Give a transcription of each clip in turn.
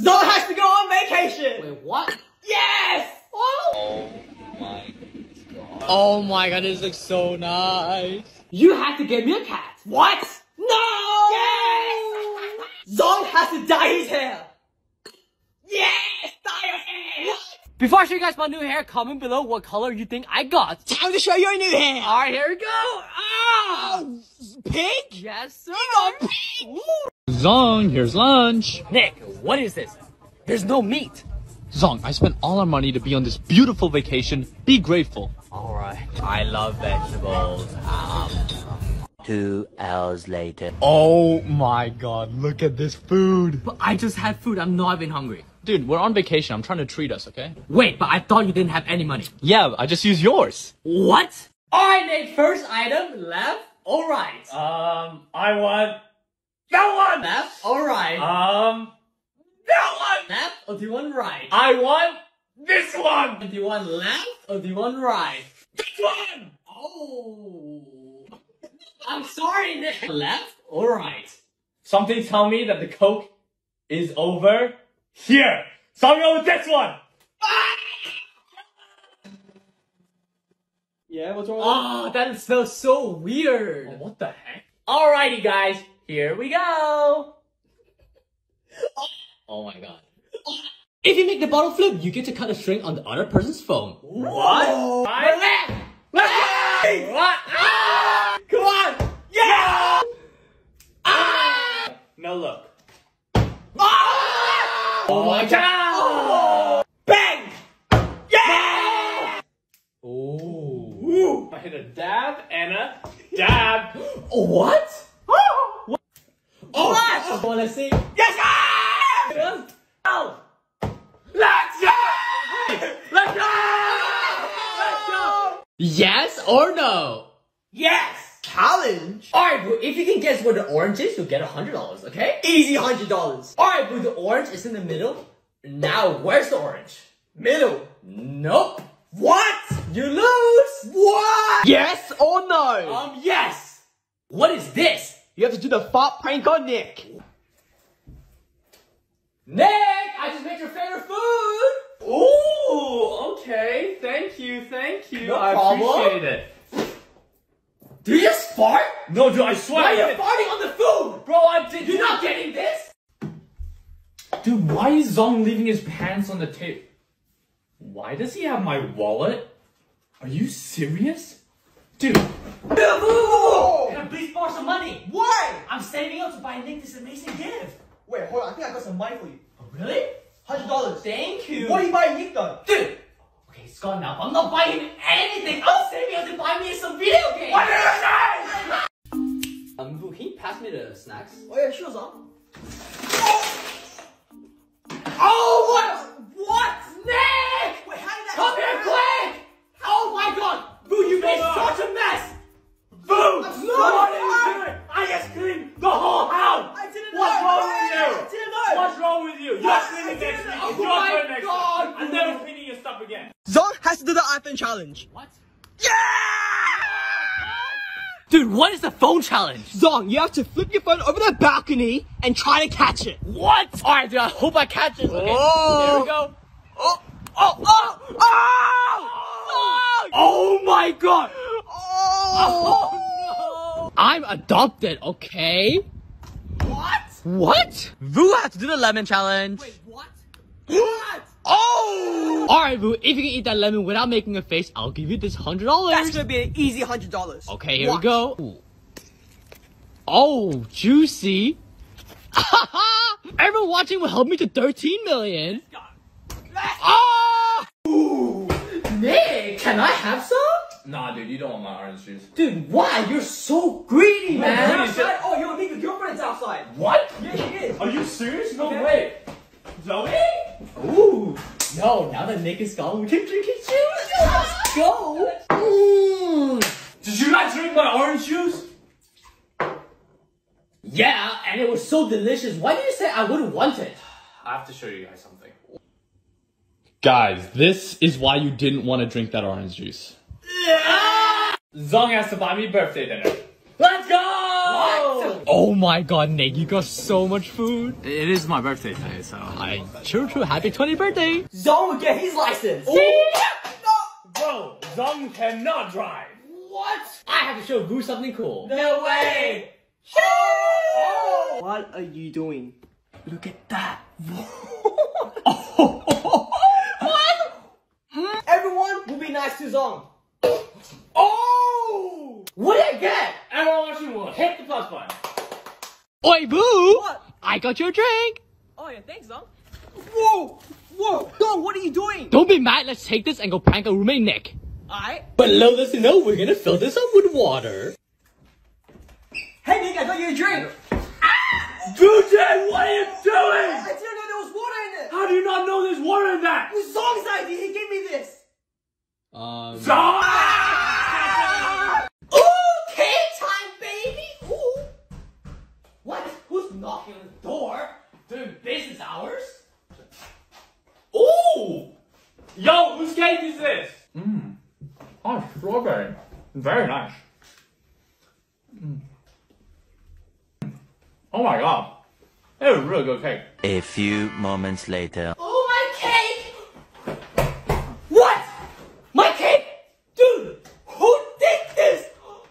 Zhong has to go on vacation! Wait, what? Yes! Oh my god. Oh my god, this looks so nice. You have to get me a cat. What? No! Yes! Zhong has to dye his hair. Yes! Dye your hair! What? Before I show you guys my new hair, comment below what color you think I got. Time to show your new hair. Alright, here we go. Oh, Pink? yes, sir. You got pink! Zhong, here's lunch. Nick, what is this? There's no meat. Zhong, I spent all our money to be on this beautiful vacation. Be grateful. Alright, I love vegetables. 2 hours later. Oh my god, look at this food. But I just had food, I'm not even hungry. Dude, we're on vacation. I'm trying to treat us, okay? Wait, but I thought you didn't have any money. Yeah, I just used yours. What? Alright, Nick, first item, left or right? I want that one. Left or right? That one. Left or do you want right? I want this one. Do you want left or do you want right? This one. Oh. I'm sorry, Nick. Left or right? Something tell me that the Coke is over here. So I'm going with this one. Yeah, what's wrong? Oh, that smells so weird. Oh, what the heck? Alrighty, guys. Here we go. Oh my god. If you make the bottle flip, you get to cut a string on the other person's phone. What? What? Ah! Come on! Yeah! Ah! Now look. Ah! Oh my god! Oh. Bang! Yeah! Ooh. I hit a dab and a dab. What? What? Oh! Wanna see? Yes! Go! Let's go! Let's go! Let's go! Yes or no? Yes! Challenge? Alright, bro, if you can guess where the orange is, you'll get $100, okay? Easy $100. Alright, bro, the orange is in the middle. Now, where's the orange? Middle. Nope. What? You lose. What? Yes or no? Yes. What is this? You have to do the fart prank on Nick. Nick, I just made your favorite food. Ooh, okay. Thank you, thank you. No I problem. appreciate it. Did you just fart? No, dude, I swear. Why I are you did. farting on the food? Bro, I did. You're not getting this? Dude, why is Zhong leaving his pants on the table? Why does he have my wallet? Are you serious? Dude. Can I please borrow some money? Why? I'm saving up to buy Nick this amazing gift. Wait, hold on. I think I got some money for you. Oh, really? $100. Thank you. What are you buying Nick though? Dude. Okay, it's gone now. I'm not buying him anything. I'm saving up to buy me some video games. What did I say? Boo, can you pass me the snacks? Oh yeah, sure, Zhong. Oh, what? Nick! Wait, how did that Come here, quick! Oh my god! Boo, you made such a mess! Boo! I'm What sorry. are you doing? I just cleaned the whole house! I didn't What's know. wrong with you? I didn't know. What's wrong with you? You're What? cleaning I next didn't week. know. It's Oh your my turn next God, week. I'm boo. never cleaning your stuff again. Zhong has to do the iPhone challenge. What? Yeah! Dude, what is the phone challenge? Zhong, you have to flip your phone over the balcony and try to catch it. What? Alright, dude, I hope I catch it. Okay, Oh. here we go. Oh! Oh! Oh my god! Oh! Oh no! I'm adopted, okay? What? What? Boo has to do the lemon challenge. Wait, what? What? Oh! Alright, Boo, if you can eat that lemon without making a face, I'll give you this $100. That's gonna be an easy $100. Okay, here Watch. we go. Ooh. Oh, juicy. Everyone watching will help me to 13 million. Oh! Ooh. Nick, can I have some? Nah, dude, you don't want my orange juice. Dude, why? You're so greedy, man. Outside? Oh, yo, Nick, your girlfriend's outside. What? Yeah, she is. Are you serious? No Okay. way. Zoe? Ooh. No, now that Nick is gone, we can drink his juice. Let's go. Did you not drink my orange juice? Yeah, and it was so delicious. Why did you say I wouldn't want it? I have to show you guys something. Guys, this is why you didn't want to drink that orange juice. Yeah. Zhong has to buy me birthday dinner. Let's go! What? Oh my god, Nick, you got so much food. It is my birthday today, so... True, happy 20th birthday. Zhong will get his license. Bro, Zhong cannot drive. What? I have to show Gu something cool. No way! Oh. What are you doing? Look at that. Everyone will be nice to Zhong. Oh! What did I get? Everyone watching will hit the plus button. Oi, Boo! What? I got your drink. Oh yeah, thanks, Zhong. Whoa! Zhong, what are you doing? Don't be mad, let's take this and go prank our roommate Nick. Alright. But little does you know, we're gonna fill this up with water. Hey Nick, I got you a drink. Dude, what are you doing? I didn't know there was water in it. How do you not know there's water in that? It was Zhong's idea. He gave me this. Zhong! Ooh, cake time, baby. Ooh. What? Who's knocking on the door during business hours? Ooh! Yo, whose cake is this? Oh, strawberry. Very nice. Oh my god. That was really good cake. A few moments later. Oh, my cake! What? My cake? Dude, who did this?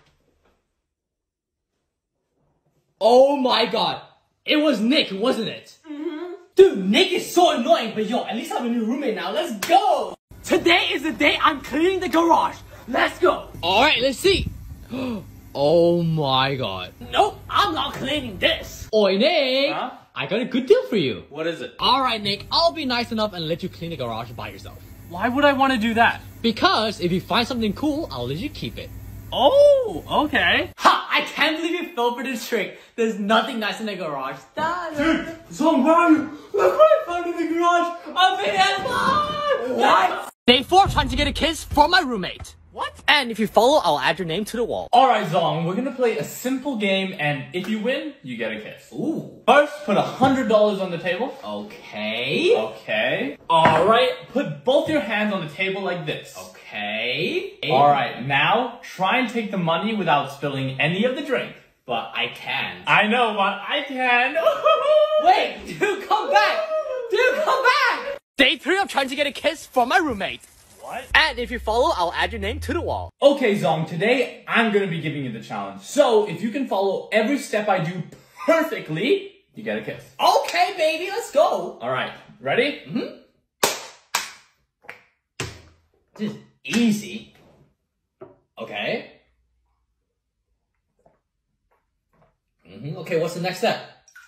Oh my god. It was Nick, wasn't it? Dude, Nick is so annoying, but yo, at least I have a new roommate now. Let's go! Today is the day I'm cleaning the garage. Let's go! Alright, let's see. Oh my god. Nope, I'm not cleaning this. Oi, Nick. Huh? I got a good deal for you. What is it? Alright, Nick, I'll be nice enough and let you clean the garage by yourself. Why would I want to do that? Because if you find something cool, I'll let you keep it. Oh, okay. Ha! I can't believe you fell for this trick. There's nothing nice in the garage. Dude, Zhong, where are you? Look what I found in the garage. A big What? Day 4, trying to get a kiss from my roommate. What? And if you follow, I'll add your name to the wall. Alright, Zhong, we're gonna play a simple game, and if you win, you get a kiss. Ooh. First, put $100 on the table. Okay. Okay. Alright, put both your hands on the table like this. Okay. Alright, now try and take the money without spilling any of the drink. But I can. I know, but I can. Wait, dude, come back. Dude, come back. Day 3, I'm trying to get a kiss from my roommate. What? And if you follow, I'll add your name to the wall. Okay, Zhong, today I'm gonna be giving you the challenge. So, if you can follow every step I do perfectly, you get a kiss. Okay, baby, let's go. Alright, ready? This is easy. Okay. Okay, what's the next step?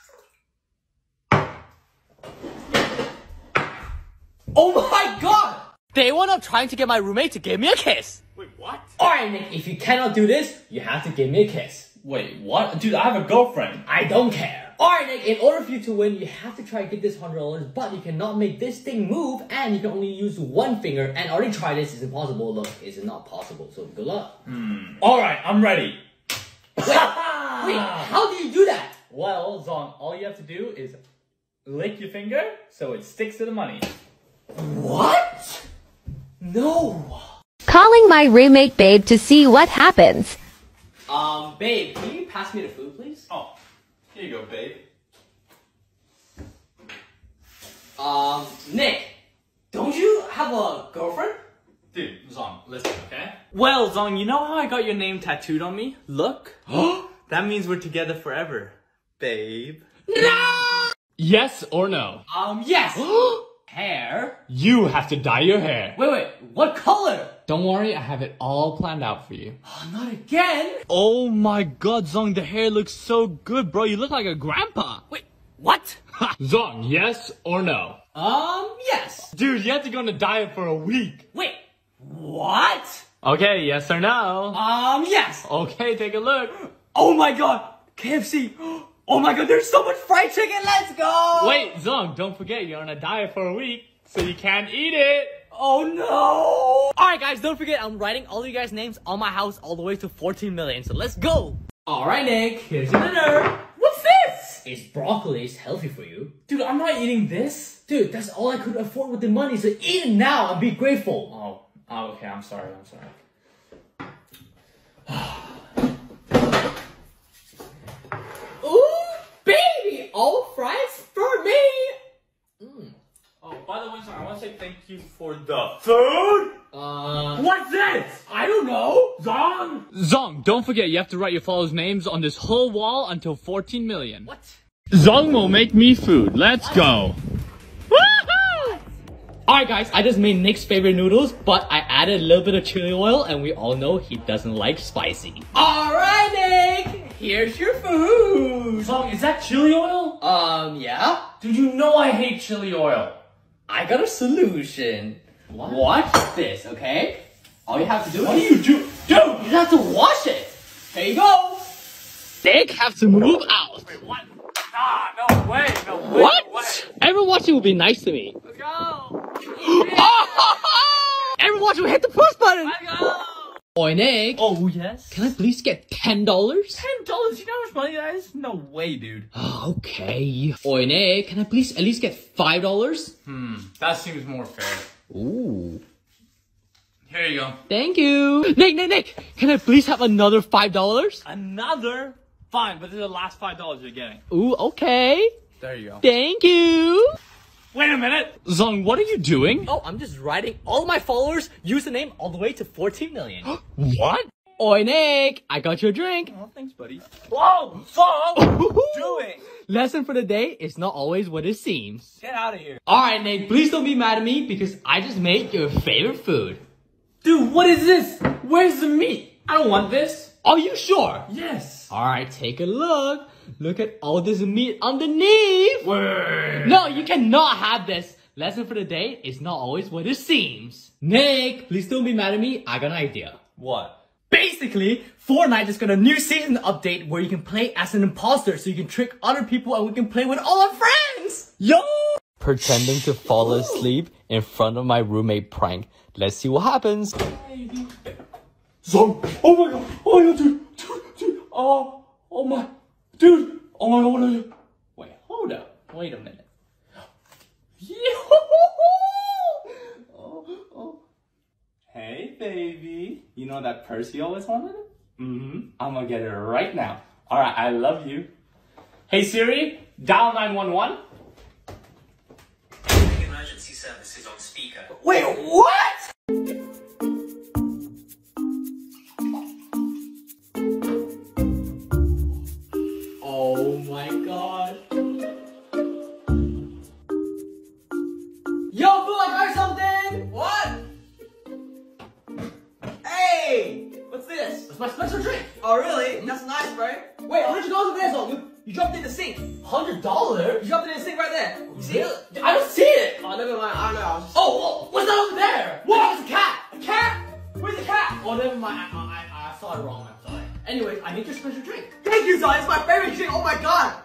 Oh my god! Day 1, I'm trying to get my roommate to give me a kiss. Wait, what? Alright, Nick, if you cannot do this, you have to give me a kiss. Wait, what? Dude, I have a girlfriend. I don't care. Alright, Nick, in order for you to win, you have to try to get this $100, but you cannot make this thing move, and you can only use one finger, and already try this, it's impossible. Look, it's not possible, so good luck. Alright, I'm ready. Wait, how do you do that? Well, Zhong, all you have to do is lick your finger so it sticks to the money. What? No. Calling my roommate babe to see what happens. Babe, can you pass me the food, please? Oh, here you go, babe. Nick, don't you have a girlfriend? Dude, Zhong, listen, okay? Well, Zhong, you know how I got your name tattooed on me? Look. That means we're together forever, babe. No! Yes or no? Yes. Hair? You have to dye your hair. Wait, what color? Don't worry, I have it all planned out for you. Oh, not again. Oh my god, Zhong, the hair looks so good, bro. You look like a grandpa. Wait, what? Zhong, yes or no? Yes. Dude, you have to go on a diet for a week. Wait, what? Okay, yes or no? Yes. Okay, take a look. Oh my god, KFC. Oh my god, there's so much fried chicken, let's go. Wait, Zhong, don't forget you're on a diet for a week, so you can't eat it. Oh no. Alright guys, don't forget I'm writing all you guys' names on my house all the way to 14 million, so let's go. Alright, Nick, here's your dinner. What's this? It's broccoli, it's healthy for you. Dude, I'm not eating this. Dude, that's all I could afford with the money, so eat it now and be grateful. Oh, okay, I'm sorry. all fries for me. Oh, by the way, sir, I want to say thank you for the food. What's this? I don't know. Zhong? Zhong, don't forget you have to write your followers' names on this whole wall until 14 million. What? Zhong will make me food. Let's go. Woohoo! Alright guys, I just made Nick's favorite noodles, but I added a little bit of chili oil and we all know he doesn't like spicy. Alright, Nick. Here's your food. Zhong, is that chili oil? Yeah. Dude, you know I hate chili oil. I got a solution. What? Watch this, okay? All you have to do What do you do? Dude! you have to wash it. Here you go. Nick have to move out. Wait, what? Ah, no way, no way. What? No way. Everyone watching will be nice to me. Let's go. Everyone watching will hit the push button. Let's go. Oi, Nick. Oh, yes? Can I please get $10? $10? You know how much money that is? No way, dude. Okay. Oi, Nick. Can I please at least get $5? That seems more fair. Ooh. Here you go. Thank you. Nick. Can I please have another $5? Another? Fine, but this is the last $5 you're getting. Ooh, okay. There you go. Thank you. Wait a minute. Zhong, what are you doing? Oh, I'm just writing all my followers' username all the way to 14 million. What? Oi, Nick. I got your drink. Oh, thanks, buddy. Whoa! Zhong! What are you doing? Lesson for the day is not always what it seems. Get out of here. Alright, Nick, please don't be mad at me because I just made your favorite food. Dude, what is this? Where's the meat? I don't want this. Are you sure? Yes. Alright, take a look. Look at all this meat underneath. Wait. No, you cannot have this. Lesson for the day is not always what it seems. Nick, please don't be mad at me. I got an idea. What? Basically, Fortnite just got a new season update where you can play as an imposter so you can trick other people and we can play with all our friends. Yo! Pretending to fall asleep in front of my roommate prank. Let's see what happens. Zhong! Oh my god! Oh my god, dude! Oh my... Dude! Oh my god, what are you... Wait, hold up. Wait a minute. Hey, baby. You know that purse you always wanted? I'm gonna get it right now. Alright, I love you. Hey, Siri, dial 911. Emergency services on speaker. Wait, what? Oh my god. Yo, Boo, I got something! What? Hey! What's this? It's my special drink. Oh, really? That's nice, right? Wait, $100 over there, Zhong. You dropped it in the sink. $100? You dropped it in the sink right there. You see it? I don't see it. Oh, never mind. I don't know. Oh, what's that over there? What? It's a cat. A cat? Where's the cat? Oh, never mind. I saw it wrong. I'm sorry. Anyways, I need your special drink. Thank you, Zhong. It's my favorite drink. Oh my god.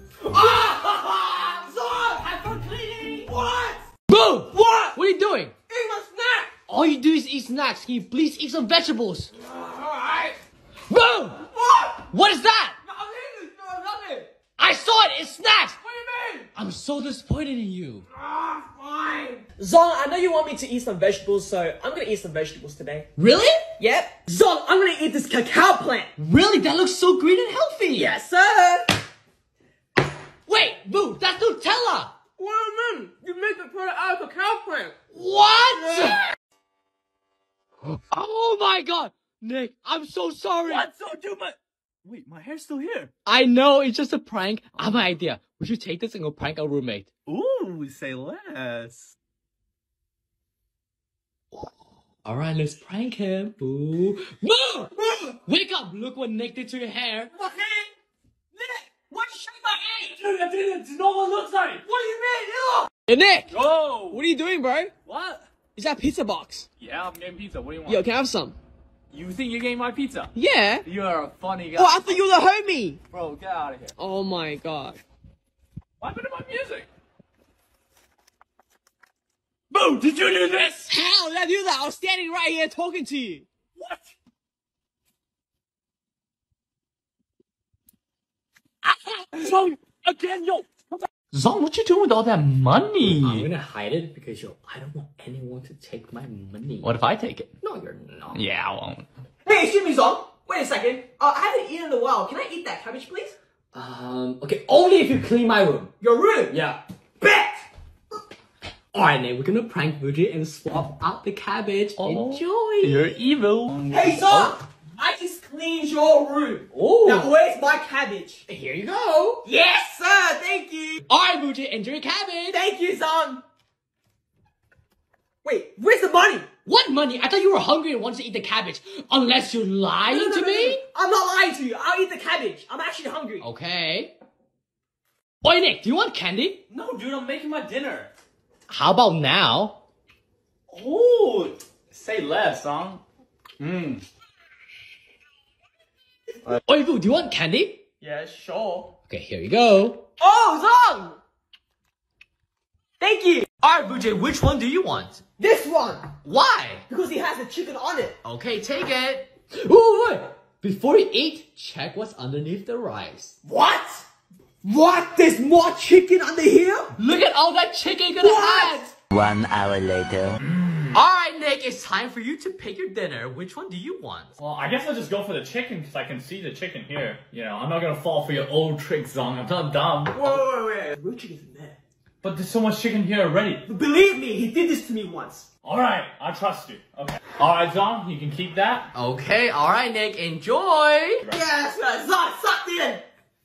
Ah! Zhong! Have fun cleaning. What? Boo! What? What are you doing? Eat my snack. All you do is eat snacks. Can you please eat some vegetables? Alright. Boo! What? What is that? Nothing. I saw it. It's snacks. What do you mean? I'm so disappointed in you. Fine. Zhong, I know you want me to eat some vegetables, so I'm gonna eat some vegetables today. Really? Yep. Zhong, I'm gonna eat this cacao plant. Really? That looks so green and healthy. Yes, sir. Wait, Boo, that's Nutella. What do you mean? You make the product out of cacao plant. What? Oh my god. Nick, I'm so sorry. What? So, dude, but... Wait, my hair's still here. I know, it's just a prank. I have an idea. We should take this and go prank our roommate. Ooh, say less. Alright, let's prank him. Boo. Boo! Wake up! Look what Nick did to your hair. My hand. Nick, why'd you shake my hand? Dude, I didn't. No one looks like it. What do you mean? Ew. Hey, Nick! Oh! What are you doing, bro? What? Is that pizza box? Yeah, I'm getting pizza. What do you want? Yo, can I have some? You think you're getting my pizza? Yeah. You're a funny guy. Oh, I thought you were the homie. Bro, get out of here. Oh my god. What happened to my music? Boo, did you do this? How did I do that? I was standing right here talking to you. What? Zhong, again, yo. Zhong, what you doing with all that money? I'm gonna hide it because I don't want anyone to take my money. What if I take it? No, you're not. Yeah, I won't. Hey, excuse me, Zhong. Wait a second. I haven't eaten in a while. Can I eat that cabbage, please? Okay, only if you clean my room. Your room? Yeah. Bet! Alright, Nick, we're gonna prank Fuji and swap out the cabbage. Enjoy! You're evil. Hey, son! I just cleaned your room. Oh. Now, where's my cabbage? Here you go. Yes, sir! Thank you! Alright, Fuji, enjoy your cabbage. Thank you, son! Wait, where's the money? What money? I thought you were hungry and wanted to eat the cabbage. Unless you're lying to me? I'm not lying to you. I'll eat the cabbage. I'm actually hungry. Okay. Oi, Nick, do you want candy? No, dude, I'm making my dinner. How about now? Oh, say less, Zhong. Oi, Fu, do you want candy? Yeah, sure. Okay, here you go. Oh, Zhong! Thank you! Alright, Fuji, which one do you want? This one! Why? Because he has a chicken on it. Okay, take it. Ooh, wait. Before you eat, check what's underneath the rice. What? What? There's more chicken under here? Look at all that chicken you're gonna What? have. 1 hour later. Alright, Nick, it's time for you to pick your dinner. Which one do you want? Well, I guess I'll just go for the chicken because I can see the chicken here. You know, I'm not gonna fall for your old tricks, Zhong. I'm not dumb. Wait. Real chicken's in there. But there's so much chicken here already. Believe me, he did this to me once. Alright, I trust you. Okay. Alright, Zhong, you can keep that. Okay, alright, Nick, enjoy. Yes, Zhong, sucked in.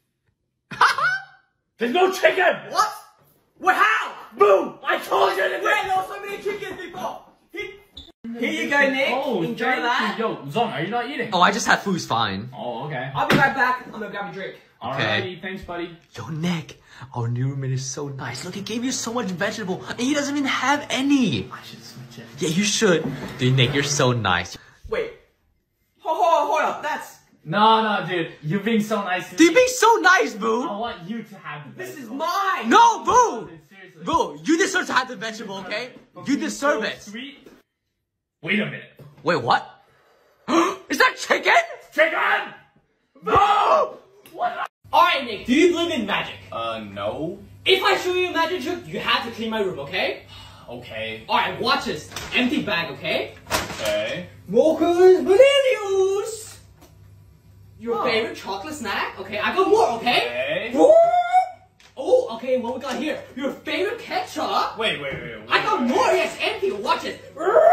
There's no chicken! What? What? How? Boom! I told you to Where there was so many chickens before? Here you go, Nick. Oh, enjoy thank that. you. Yo, Zhong, are you not eating? Oh, I just had food's fine. Oh, okay. I'll be right back. I'm gonna grab a drink. Alrighty, thanks, buddy. Yo, Nick, our new roommate is so nice. Look, he gave you so much vegetable, and he doesn't even have any. I should switch it. Yeah, you should. Dude, Nick, you're so nice. Wait. Hold up. That's... No, dude. You're being so nice to me. Dude, being so nice, Boo. I want you to have the This is vegetable. mine. No, Boo. Dude, seriously. Boo, you deserve to have the vegetable, okay? You deserve So it. Sweet. Wait a minute. Wait, what? Is that chicken? Chicken! Boo! What? Alright, Nick. Do you believe in magic? No. If I show you a magic trick, you have to clean my room, okay? Okay. Alright, watch this. Empty bag, okay? Okay. Mocha's Millennials! Your favorite chocolate snack? Okay, I got more, okay? Okay. Oh, okay, what we got here? Your favorite ketchup? Wait. I got more, yes, empty. Watch it.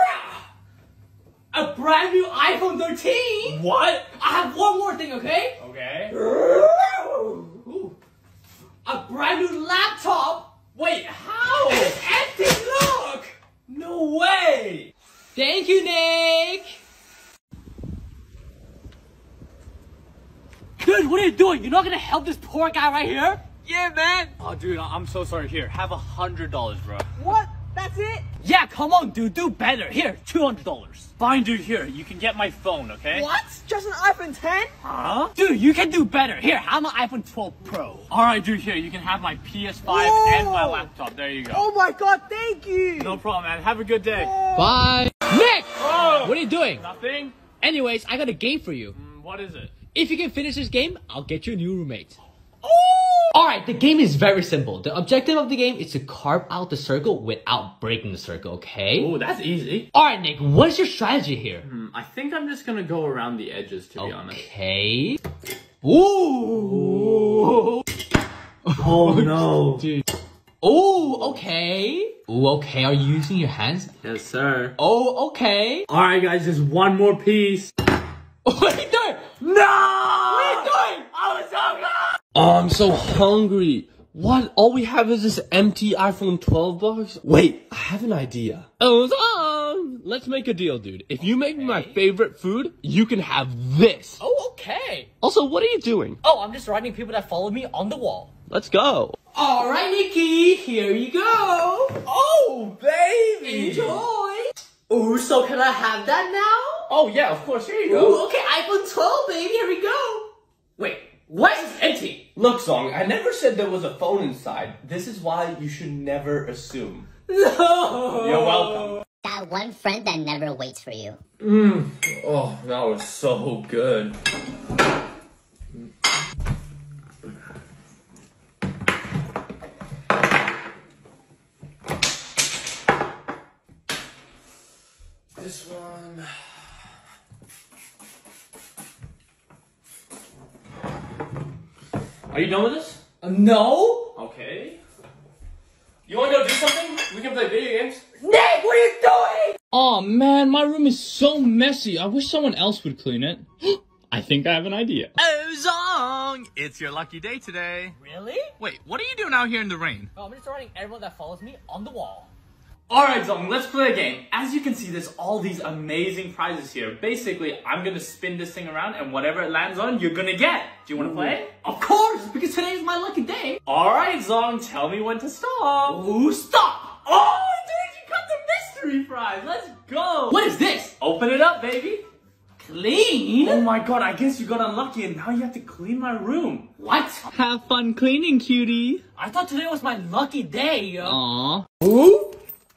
A brand new iPhone 13. What? I have one more thing, okay? Okay. Ooh. A brand new laptop. Wait, how? And it's empty, look! No way! Thank you, Nick. Dude, what are you doing? You're not gonna help this poor guy right here? Yeah, man. Oh, dude, I'm so sorry. Here, have $100, bro. What? That's it? Yeah, come on, dude. Do better. Here, $200. Fine, dude. Here, you can get my phone, okay? What? Just an iPhone 10? Huh? Dude, you can do better. Here, have my iPhone 12 Pro. All right, dude. Here, you can have my PS5 and my Whoa. laptop. There you go. Oh my god, thank you! No problem, man. Have a good day. Bye. Nick! Oh, What are you doing? nothing? Anyways, I got a game for you. What is it? If you can finish this game, I'll get you a new roommate. Alright, the game is very simple. The objective of the game is to carve out the circle without breaking the circle, okay? Oh, that's easy. Alright, Nick, what is your strategy here? I think I'm just gonna go around the edges, to be honest. Okay. Ooh. Oh, no. Dude. Oh, okay. Oh, okay. Are you using your hands? Yes, sir. Oh, okay. All right, guys, just one more piece. What are you doing? No! What are you doing? I was so good! Oh, I'm so hungry. What? All we have is this empty iPhone 12 box? Wait, I have an idea. Oh, let's make a deal, dude. If you make me my favorite food, you can have this. Oh, okay. Also, what are you doing? Oh, I'm just writing people that follow me on the wall. Let's go. Alright, Nikki, here you go. Oh, baby! Enjoy. Ooh, so can I have that now? Oh, yeah, of course. Here you go. Ooh, okay, iPhone 12, baby, here we go. Wait, why is this empty? Look, Zhong, I never said there was a phone inside. This is why you should never assume. No. You're welcome. That one friend that never waits for you. Oh, that was so good. This one. Are you done with this? No? Okay. You wanna go do something? We can play video games. Nick, what are you doing? Oh man, my room is so messy. I wish someone else would clean it. I think I have an idea. Oh, Zhong! It's your lucky day today. Really? Wait, what are you doing out here in the rain? Oh, I'm just writing everyone that follows me on the wall. Alright, Zhong, let's play a game. As you can see, there's all these amazing prizes here. Basically, I'm gonna spin this thing around, and whatever it lands on, you're gonna get. Do you wanna play? Of course, because today is my lucky day. Alright, Zhong, tell me when to stop. Ooh, stop! Oh, dude, you got the mystery prize. Let's go. What is this? Open it up, baby. Clean? Oh my god, I guess you got unlucky and now you have to clean my room. What? Have fun cleaning, cutie. I thought today was my lucky day. Aww. Ooh?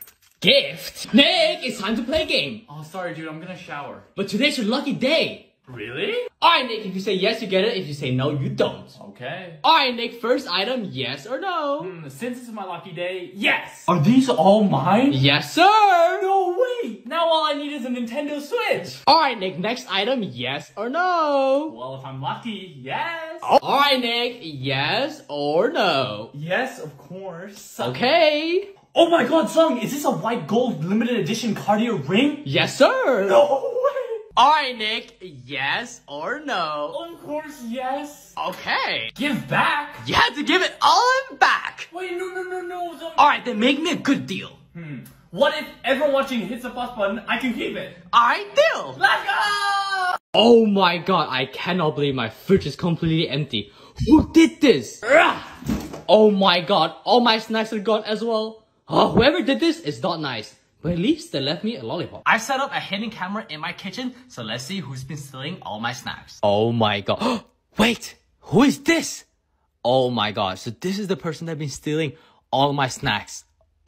Gift? Nick, it's time to play a game. Oh, sorry, dude. I'm gonna shower. But today's your lucky day. Really? Alright, Nick, if you say yes, you get it. If you say no, you don't. Okay. Alright, Nick, first item, yes or no? Since it's my lucky day, yes. Are these all mine? Yes, sir! No way. Now all I need is a Nintendo Switch. Alright, Nick, next item, yes or no? Well, if I'm lucky, yes. Alright, Nick, yes or no? Yes, of course. Okay. Oh my god, Zhong, is this a white gold limited edition Cartier ring? Yes, sir! No way. Alright, Nick, yes or no? Of course, yes. Okay. Give back. You have to give it all back. Wait, no, Zhong. Alright, then make me a good deal. What if everyone watching hits the plus button, I can keep it? Alright, deal. Let's go! Oh my god, I cannot believe my fridge is completely empty. Who did this? Ugh. Oh my god, all my snacks are gone as well. Oh, whoever did this is not nice. But at least they left me a lollipop. I set up a hidden camera in my kitchen, so let's see who's been stealing all my snacks. Oh my god. Wait, who is this? Oh my god, so this is the person that's been stealing all my snacks.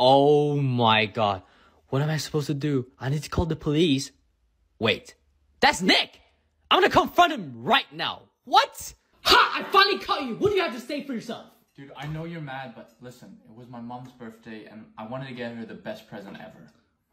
Oh my god. What am I supposed to do? I need to call the police. Wait, that's Nick! I'm gonna confront him right now. What? Ha! I finally caught you! What do you have to say for yourself? Dude, I know you're mad, but listen, it was my mom's birthday and I wanted to get her the best present ever.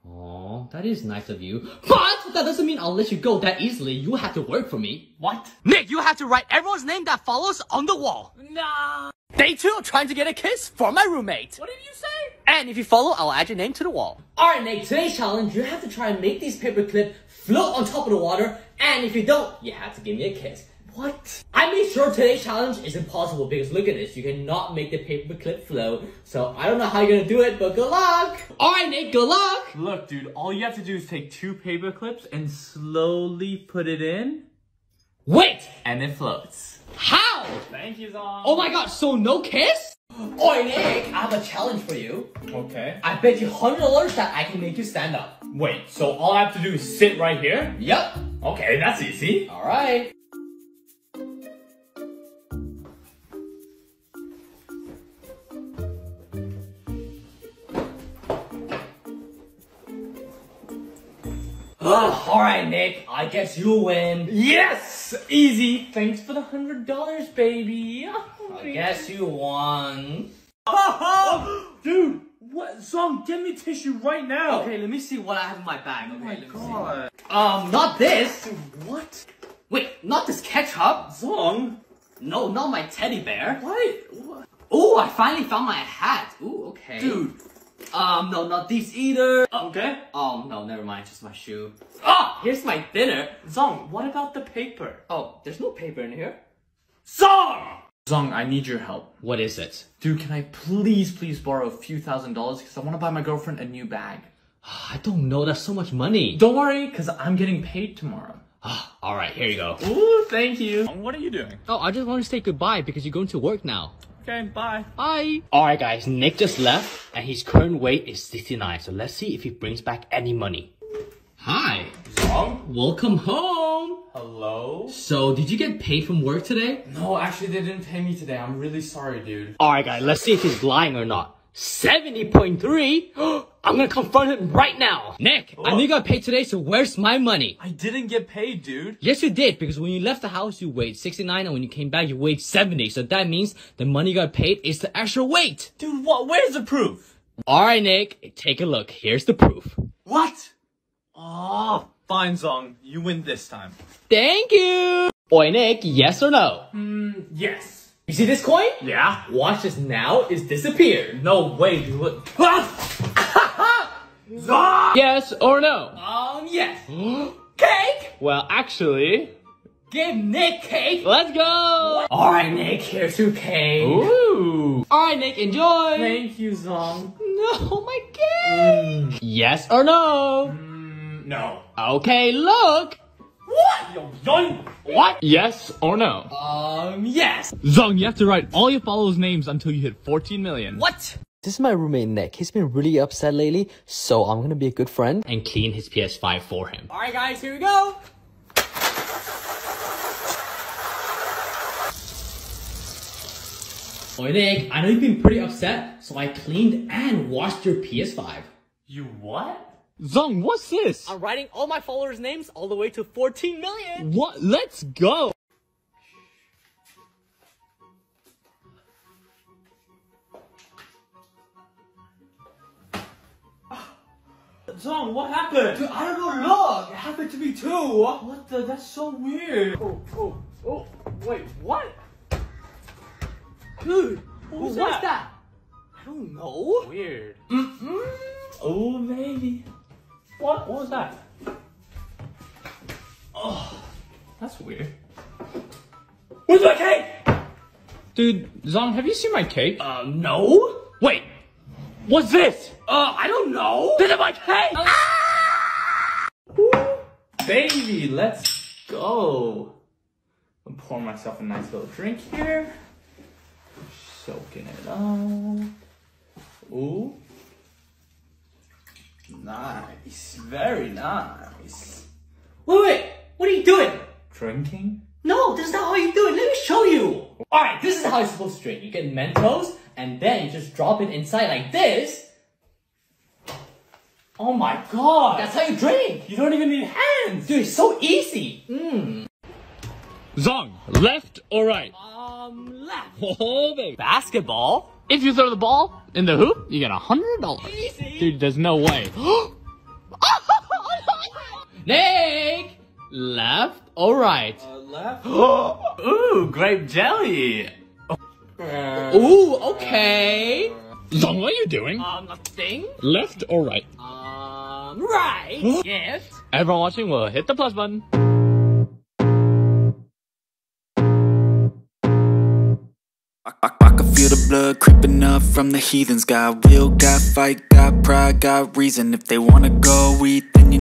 Oh, that is nice of you. But that doesn't mean I'll let you go that easily. You have to work for me. What? Nick, you have to write everyone's name that follows on the wall. No. Day 2 of trying to get a kiss from my roommate. What did you say? And if you follow, I'll add your name to the wall. Alright, Nick, today's challenge, you have to try and make these paperclip float on top of the water. And if you don't, you have to give me a kiss. What? I made sure today's challenge is impossible because look at this, you cannot make the paperclip float. So I don't know how you're gonna do it, but good luck! Alright, Nick, good luck! Look, dude, all you have to do is take 2 paper clips and slowly put it in. Wait! And it floats. How? Thank you, Zhong. Oh my god, so no kiss? Oi, Nick, I have a challenge for you. Okay. I bet you $100 that I can make you stand up. Wait, so all I have to do is sit right here? Yep. Okay, that's easy. Alright. Alright, Nick, I guess you win. Yes! Easy. Thanks for the $100, baby. I guess you won. Dude, what? Zhong, get me tissue right now. Okay, let me see what I have in my bag. Okay, Oh my let me god. see. Not this. What? Wait, not this ketchup. Zhong? No, not my teddy bear. What? Oh, I finally found my hat. Ooh, okay. Dude. No, not these either. Okay. Oh, no, never mind, just my shoe. Ah, here's my dinner. Zhong, what about the paper? Oh, there's no paper in here. Zhong! Zhong, I need your help. What is it? Dude, can I please borrow a few $1,000s because I want to buy my girlfriend a new bag? I don't know, that's so much money. Don't worry, because I'm getting paid tomorrow. Alright, here you go. Ooh, thank you. What are you doing? Oh, I just want to say goodbye because you're going to work now. Okay, bye. Bye. Alright guys, Nick just left and his current weight is 69. So let's see if he brings back any money. Hi. Zhong? Welcome home. Hello? So, did you get paid from work today? No, actually, they didn't pay me today. I'm really sorry, dude. Alright guys, let's see if he's lying or not. 70.3? I'm gonna confront him right now. Nick, I knew you got paid today, so where's my money? I didn't get paid, dude. Yes, you did, because when you left the house, you weighed 69, and when you came back, you weighed 70. So that means the money you got paid is the actual weight. Dude, what? Where's the proof? Alright, Nick, take a look. Here's the proof. What? Oh, fine, Zhong. You win this time. Thank you. Oi, Nick, yes or no? Yes. You see this coin? Yeah? Watch this now, it's disappeared. No way, dude. What? Zong! Yes or no? Yes. Cake? Well, actually, Give Nick cake. let's go! Alright, Nick, here's your cake. Ooh! Alright, Nick, enjoy. Thank you, Zong. No, my cake. Yes or no? No. Okay, look! What? Yo, yoink! What? Yes or no? Yes. Zhong, you have to write all your followers' names until you hit 14 million. What? This is my roommate Nick. He's been really upset lately, so I'm gonna be a good friend. And clean his PS5 for him. Alright guys, here we go! Oi, Nick, I know you've been pretty upset, so I cleaned and washed your PS5. You what? Zhong, what's this? I'm writing all my followers' names all the way to 14 million! What? Let's go! Zong, what happened? Dude, I don't know, look! It happened to me too! What the? That's so weird. Oh, wait, what? Dude, What's what's that? that? I don't know. Weird. Oh, maybe. What was that? Oh, that's weird. Where's my cake? Dude, Zong, have you seen my cake? No. Wait, what's this? I don't know. This is my cake! Baby, let's go. I'm pouring myself a nice little drink here. Soaking it up. Ooh. Nice. Very nice. Wait, what are you doing? Drinking? No, this is not how you do it. Let me show you. Alright, this is how you're supposed to drink. You get Mentos, and then you just drop it inside like this. Oh my god! That's how you drink. You don't even need hands! Dude, it's so easy. Zhong, left or right? Left. Oh, baby. Basketball? If you throw the ball in the hoop, you get $100. Easy. Dude, there's no way. Nick! Left or right? Left? Ooh, grape jelly! Ooh, okay. Zhong, what are you doing? Nothing. Left or right? Right. Yes. Everyone watching will hit the plus button. I can feel the blood creeping up from the heathens. Got will, got fight, got pride, got reason. If they wanna go eat, then you